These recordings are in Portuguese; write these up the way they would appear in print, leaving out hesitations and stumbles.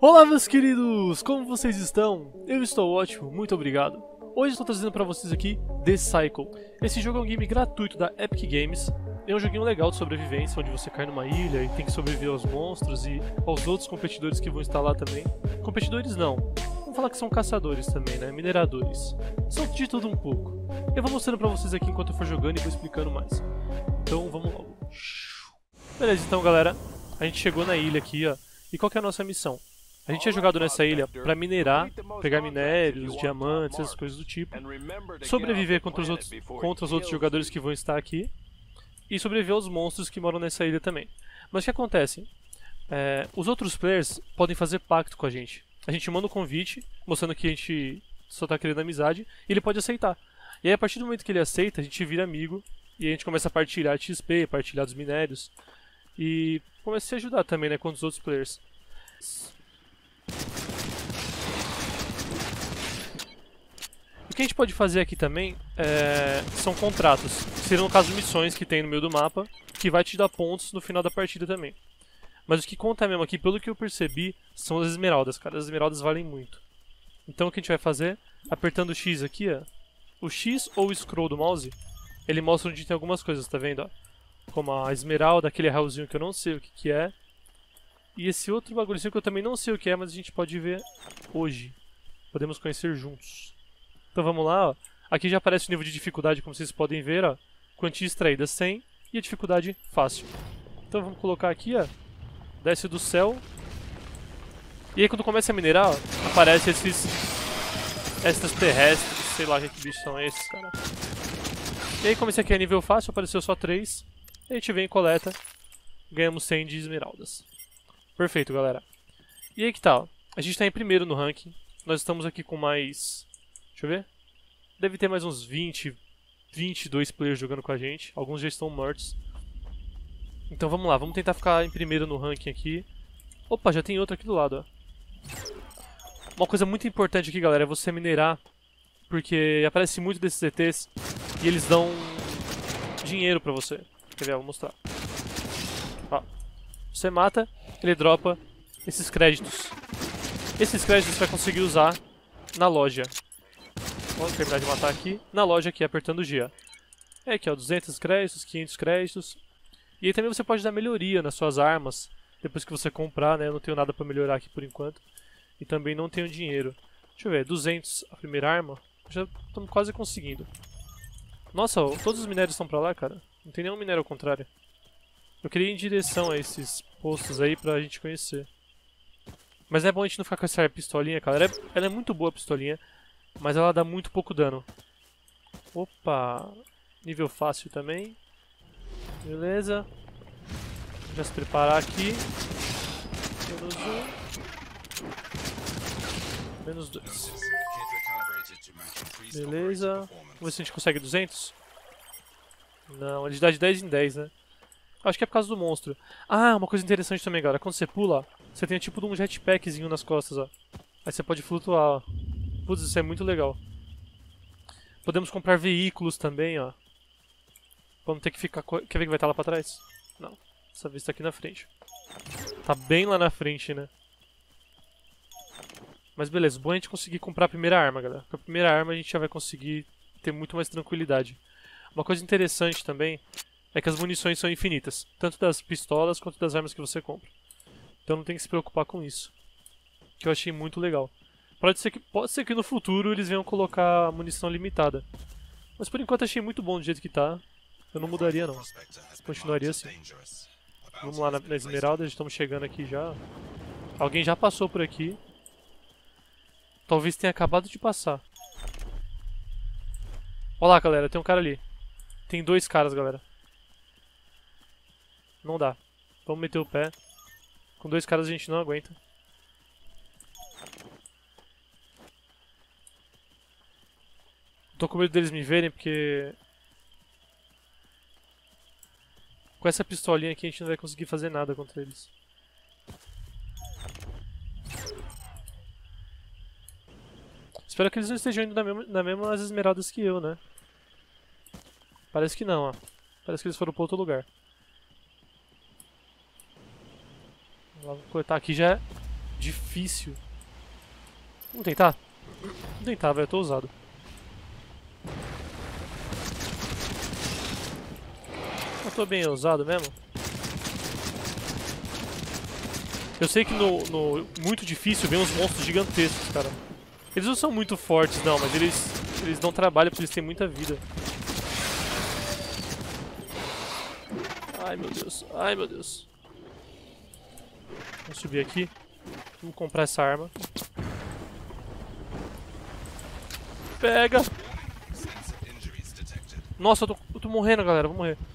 Olá, meus queridos! Como vocês estão? Eu estou ótimo, muito obrigado. Hoje estou trazendo para vocês aqui The Cycle. Esse jogo é um game gratuito da Epic Games. É um joguinho legal de sobrevivência, onde você cai numa ilha e tem que sobreviver aos monstros e aos outros competidores que vão estar lá também. Competidores não, vamos falar que são caçadores também, né? Mineradores. São de tudo um pouco. Eu vou mostrando para vocês aqui enquanto eu for jogando e vou explicando mais. Então vamos logo. Beleza, então galera, a gente chegou na ilha aqui, ó. E qual que é a nossa missão? A gente é jogado nessa ilha para minerar, pegar minérios, diamantes, essas coisas do tipo, sobreviver contra os outros jogadores que vão estar aqui e sobreviver aos monstros que moram nessa ilha também. Mas o que acontece? Os outros players podem fazer pacto com a gente. A gente manda um convite, mostrando que a gente só está querendo amizade, e ele pode aceitar. E aí, a partir do momento que ele aceita, a gente vira amigo e a gente começa a partilhar XP, partilhar dos minérios e começa a se ajudar também, né, contra os outros players. O que a gente pode fazer aqui também são contratos, que seriam no caso missões que tem no meio do mapa, que vai te dar pontos no final da partida também. Mas o que conta mesmo aqui, pelo que eu percebi, são as esmeraldas, cara. As esmeraldas valem muito. Então o que a gente vai fazer? Apertando o X aqui, ó. O X ou o scroll do mouse, ele mostra onde tem algumas coisas, tá vendo? Ó? Como a esmeralda, aquele raiozinho que eu não sei o que é. E esse outro bagulhozinho que eu também não sei o que é, mas a gente pode ver hoje. Podemos conhecer juntos. Então vamos lá, ó. Aqui já aparece o nível de dificuldade, como vocês podem ver, ó. Quantia extraída 100 e a dificuldade fácil. Então vamos colocar aqui, ó. Desce do céu. E aí quando começa a minerar, ó, aparece esses extraterrestres, sei lá que bichos são esses, cara. E aí como esse aqui é nível fácil, apareceu só 3. A gente vem e coleta. Ganhamos 100 de esmeraldas. Perfeito, galera. E aí que tá, ó. A gente tá em primeiro no ranking. Nós estamos aqui com mais... Deixa eu ver. Deve ter mais uns 20, 22 players jogando com a gente. Alguns já estão mortos. Então vamos lá, vamos tentar ficar em primeiro no ranking aqui. Opa, já tem outro aqui do lado, ó. Uma coisa muito importante aqui, galera, é você minerar. Porque aparece muito desses ETs e eles dão dinheiro pra você. Quer ver? Eu vou mostrar. Ó. Você mata, ele dropa esses créditos. Esses créditos você vai conseguir usar na loja. Vamos terminar de matar aqui. Na loja aqui, apertando o G. É aqui, ó, 200 créditos, 500 créditos. E aí também você pode dar melhoria nas suas armas. Depois que você comprar, né? Eu não tenho nada pra melhorar aqui por enquanto. E também não tenho dinheiro. Deixa eu ver, 200 a primeira arma. Já estamos quase conseguindo. Nossa, ó, todos os minérios estão pra lá, cara. Não tem nenhum minério ao contrário. Eu queria ir em direção a esses postos aí pra gente conhecer. Mas é bom a gente não ficar com essa pistolinha, cara. Ela é muito boa a pistolinha. Mas ela dá muito pouco dano. Opa! Nível fácil também. Beleza. Já se preparar aqui. Menos 1. Menos 2. Beleza. Vamos ver se a gente consegue 200. Não, ele dá de 10 em 10, né? Acho que é por causa do monstro. Ah, uma coisa interessante também, galera. Quando você pula, você tem tipo um jetpackzinho nas costas, ó. Aí você pode flutuar, ó. Putz, isso é muito legal. Podemos comprar veículos também, ó. Vamos ter que ficar... Quer ver que vai estar lá pra trás? Não. Dessa vez tá aqui na frente. Tá bem lá na frente, né? Mas beleza, bom a gente conseguir comprar a primeira arma, galera. Com a primeira arma a gente já vai conseguir ter muito mais tranquilidade. Uma coisa interessante também é que as munições são infinitas. Tanto das pistolas quanto das armas que você compra. Então não tem que se preocupar com isso. Que eu achei muito legal. Pode ser que no futuro eles venham colocar munição limitada. Mas por enquanto achei muito bom do jeito que tá. Eu não mudaria não. Continuaria assim. Vamos lá na esmeralda, estamos chegando aqui já. Alguém já passou por aqui. Talvez tenha acabado de passar. Olha lá, galera, tem um cara ali. Tem 2 caras, galera. Não dá. Vamos meter o pé. Com 2 caras a gente não aguenta. Tô com medo deles me verem porque... Com essa pistolinha aqui a gente não vai conseguir fazer nada contra eles. Espero que eles não estejam indo na mesma esmeraldas que eu, né? Parece que não, ó. Parece que eles foram pra outro lugar. Vamos coletar aqui já difícil. Vamos tentar? Vamos tentar, velho. Eu tô ousado. Eu tô bem ousado mesmo. Eu sei que no muito difícil vem uns monstros gigantescos, cara. Eles não são muito fortes, não, mas eles dão trabalho porque eles têm muita vida. Ai, meu Deus. Ai, meu Deus. Vamos subir aqui. Vamos comprar essa arma. Pega! Nossa, eu tô morrendo, galera. Vou morrer.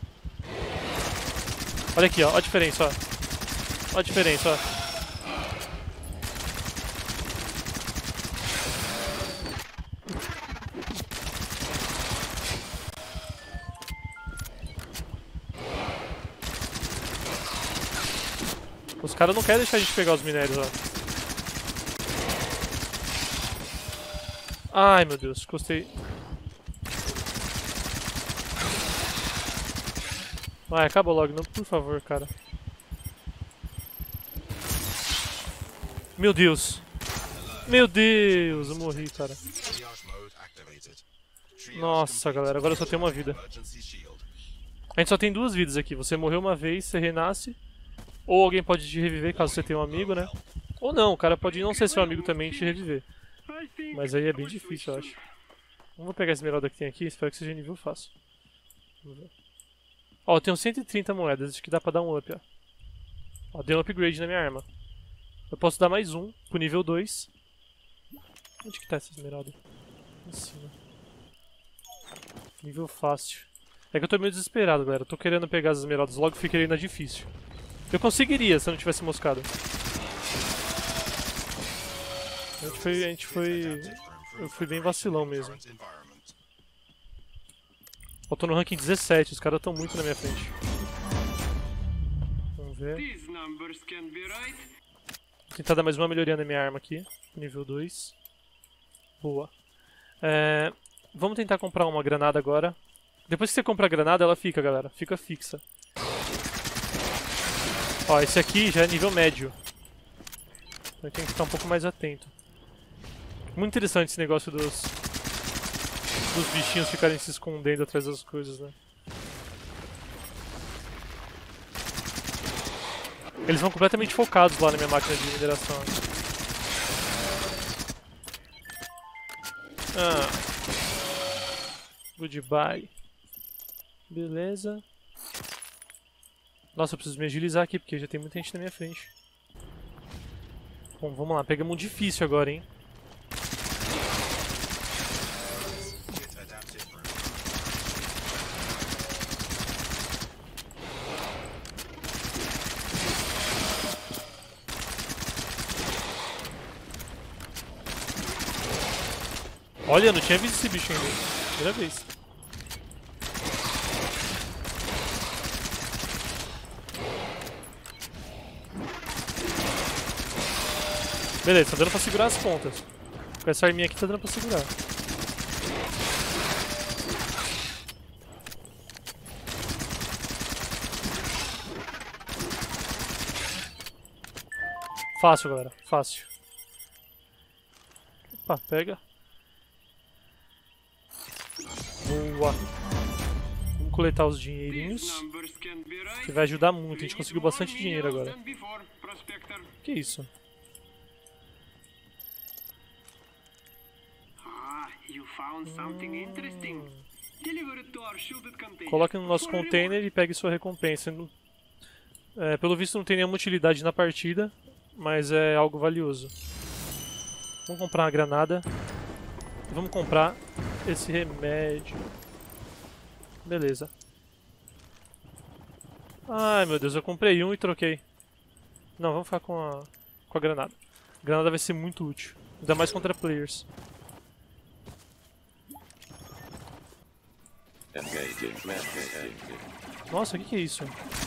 Olha aqui, ó. Olha a diferença, ó. Olha a diferença, ó. Os caras não querem deixar a gente pegar os minérios, ó. Ai, meu Deus. Gostei. Vai, acaba logo, não, por favor, cara. Meu Deus. Meu Deus, eu morri, cara. Nossa, galera, agora eu só tenho uma vida. A gente só tem 2 vidas aqui. Você morreu uma vez, você renasce. Ou alguém pode te reviver caso você tenha um amigo, né? Ou não, o cara pode não ser seu amigo também e te reviver. Mas aí é bem difícil, eu acho. Vamos pegar a esmeralda que tem aqui, espero que seja nível fácil. Vamos ver. Ó, eu tenho 130 moedas, acho que dá pra dar um up, ó. Ó, dei um upgrade na minha arma. Eu posso dar mais um pro nível 2. Onde que tá essa esmeralda? Em cima. Nível fácil. É que eu tô meio desesperado, galera. Eu tô querendo pegar as esmeraldas logo, fiquei na difícil. Eu conseguiria se eu não tivesse moscado. Eu fui bem vacilão mesmo. Eu tô no ranking 17, os caras estão muito na minha frente. Vamos ver. Vou tentar dar mais uma melhoria na minha arma aqui. Nível 2. Boa. Vamos tentar comprar uma granada agora. Depois que você compra a granada, ela fica, galera. Fica fixa. Ó, esse aqui já é nível médio. Então tem que ficar um pouco mais atento. Muito interessante esse negócio dos bichinhos ficarem se escondendo atrás das coisas, né? Eles vão completamente focados lá na minha máquina de mineração. Goodbye. Beleza. Nossa, eu preciso me agilizar aqui, porque já tem muita gente na minha frente. Bom, vamos lá. Pegamos um difícil agora, hein? Olha, eu não tinha visto esse bicho ainda. Primeira vez. Beleza, tá dando pra segurar as pontas. Com essa arminha aqui tá dando pra segurar. Fácil, galera. Fácil. Opa, pega. Boa. Vamos coletar os dinheirinhos. Que vai ajudar muito. A gente conseguiu bastante dinheiro agora. Que isso? Coloque no nosso container e pegue sua recompensa. Pelo visto não tem nenhuma utilidade na partida, mas é algo valioso. Vamos comprar uma granada. Vamos comprar esse remédio. Beleza. Ai meu Deus, eu comprei um e troquei. Não, vamos ficar com a granada. A granada vai ser muito útil. Ainda mais contra players. Nossa, o que é isso?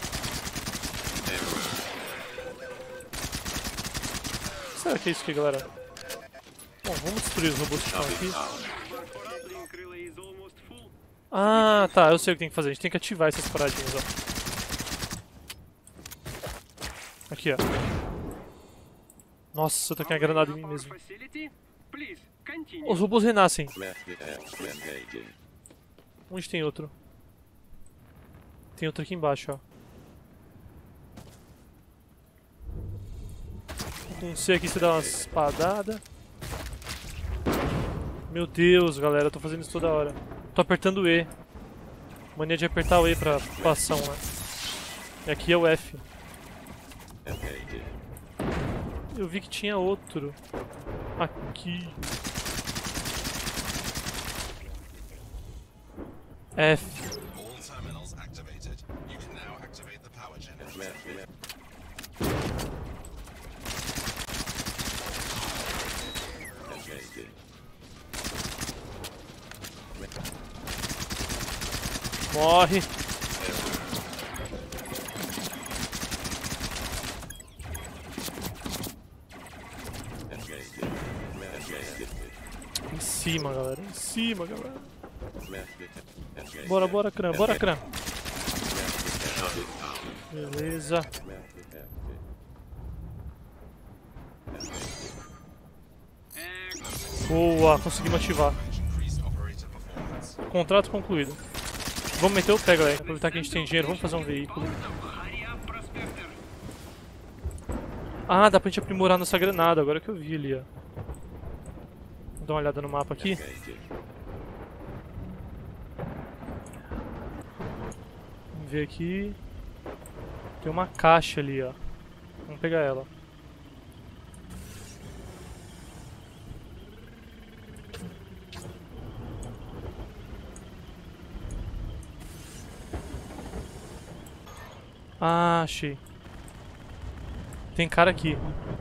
O que será que é isso aqui, galera? Bom, vamos destruir os robôs que estão aqui. Ah, tá, eu sei o que tem que fazer. A gente tem que ativar essas paradinhas, ó. Aqui, ó. Nossa, eu tô com a granada em mim mesmo. Os robôs renascem. Onde tem outro? Tem outro aqui embaixo, ó. Não sei aqui se dá uma espadada. Meu Deus, galera, eu tô fazendo isso toda hora. Tô apertando o E. Mania de apertar o E pra ação, né? E aqui é o F. Eu vi que tinha outro. Aqui. F. Morre. Em cima, galera. Em cima, galera. Bora, bora, Kran. Bora, Kran. Beleza. Boa, conseguimos ativar. Contrato concluído. Vamos meter o pé, galera. Aproveitar que a gente tem dinheiro, vamos fazer um veículo. Ah, dá pra gente aprimorar nossa granada, agora que eu vi ali, ó. Vou dar uma olhada no mapa aqui. Vamos ver aqui. Tem uma caixa ali, ó. Vamos pegar ela. Ah, achei. Tem cara aqui.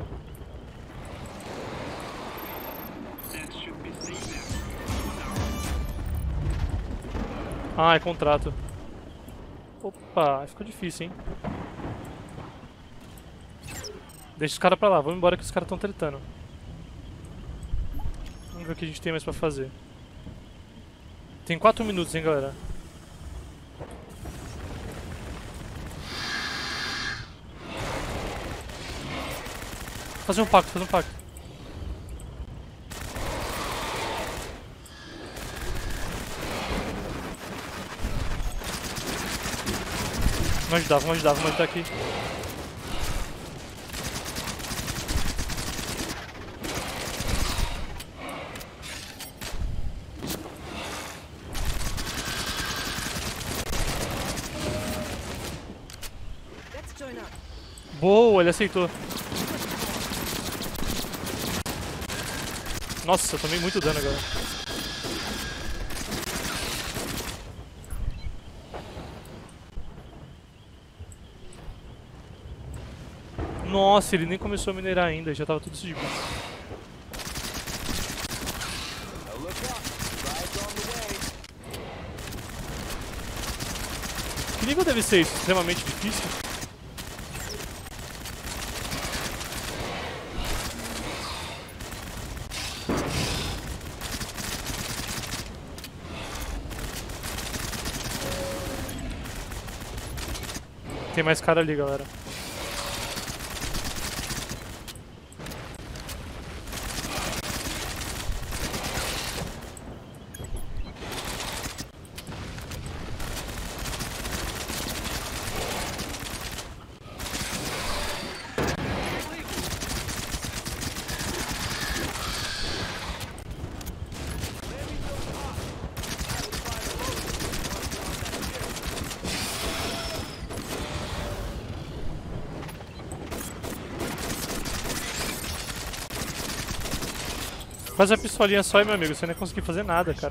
Ah, é contrato. Opa, ficou difícil, hein? Deixa os caras pra lá, vamos embora que os caras estão tretando. Vamos ver o que a gente tem mais pra fazer. Tem 4 minutos, hein, galera? Fazer um pacto, fazer um pacto. Vamos ajudar aqui. Boa, ele aceitou. Nossa, eu tomei muito dano agora. Nossa, ele nem começou a minerar ainda, já tava tudo de boa. Que nível deve ser isso? Extremamente difícil? Tem mais cara ali, galera. Faz a pistolinha só, meu amigo, você não ia conseguir fazer nada, cara.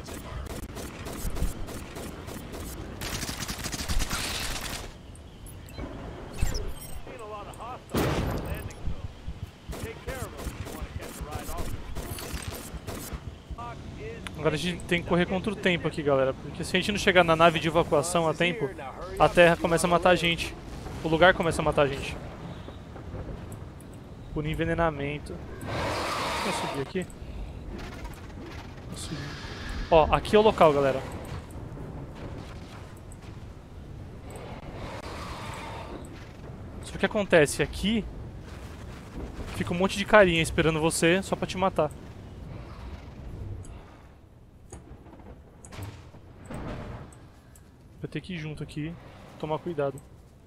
Agora a gente tem que correr contra o tempo aqui, galera, porque se a gente não chegar na nave de evacuação a tempo, a Terra começa a matar a gente. O lugar começa a matar a gente. Por envenenamento. Vou subir aqui. Vou subir. Ó, aqui é o local, galera. Só que acontece aqui Fica um monte de carinha esperando você só pra te matar. Vou ter que ir junto aqui, tomar cuidado.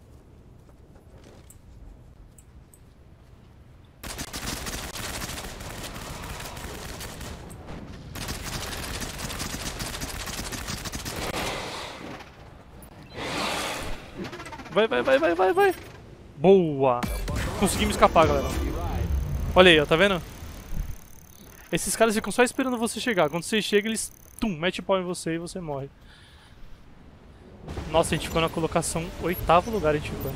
Vai. Boa! Conseguimos escapar, galera. Olha aí, ó, tá vendo? Esses caras ficam só esperando você chegar. Quando você chega, eles mete pau em você e você morre. Nossa, a gente ficou na colocação 8º lugar, a gente ficou.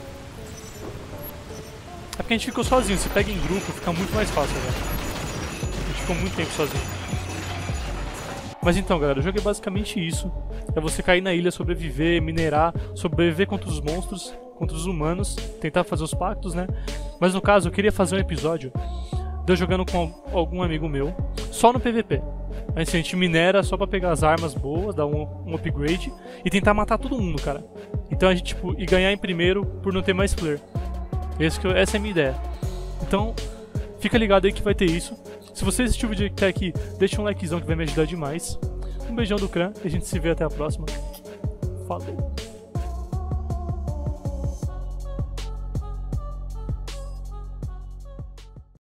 É porque a gente ficou sozinho. Se pega em grupo, fica muito mais fácil, velho. A gente ficou muito tempo sozinho. Mas então, galera, o jogo é basicamente isso. É você cair na ilha, sobreviver, minerar, sobreviver contra os monstros, contra os humanos, tentar fazer os pactos, né? Mas no caso, eu queria fazer um episódio de eu jogando com algum amigo meu, só no PVP. A gente minera só pra pegar as armas boas, dar um upgrade e tentar matar todo mundo, cara. Então a gente, tipo, e ganhar em primeiro por não ter mais flare. Essa é a minha ideia. Então, fica ligado aí que vai ter isso. Se você assistiu o vídeo até aqui, deixa um likezão que vai me ajudar demais. Um beijão do Kran e a gente se vê até a próxima. Falou!